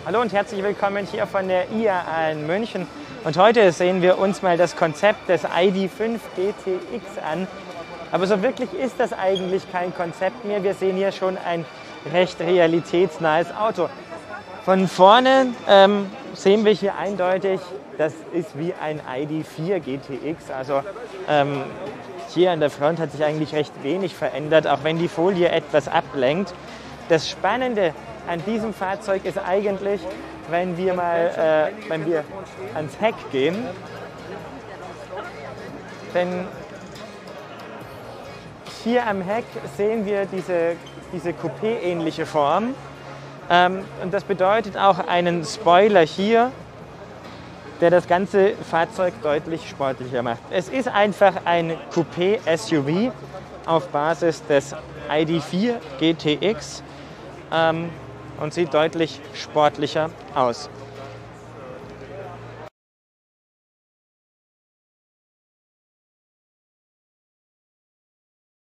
Hallo und herzlich willkommen hier von der IAA in München. Und heute sehen wir uns mal das Konzept des ID.5 GTX an. Aber so wirklich ist das eigentlich kein Konzept mehr. Wir sehen hier schon ein recht realitätsnahes Auto. Von vorne sehen wir hier eindeutig, das ist wie ein ID.4 GTX. Also hier an der Front hat sich eigentlich recht wenig verändert, auch wenn die Folie etwas ablenkt. Das Spannende an diesem Fahrzeug ist eigentlich, wenn wir ans Heck gehen, denn hier am Heck sehen wir diese Coupé-ähnliche Form und das bedeutet auch einen Spoiler hier, der das ganze Fahrzeug deutlich sportlicher macht. Es ist einfach ein Coupé-SUV auf Basis des ID.4 GTX und sieht deutlich sportlicher aus.